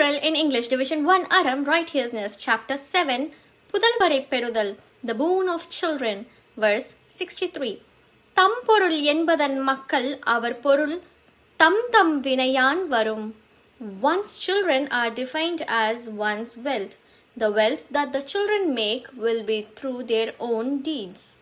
Thirukkural in English, Division 1 Aram, Righteousness, Chapter 7, Pudalvarai Perudal, the Boon of Children, verse 63. Tam porul என்பதன் மக்கள் அவர் பொருள் தம் தம் வினையான் வரும். One's children are defined as one's wealth. The wealth that the children make will be through their own deeds.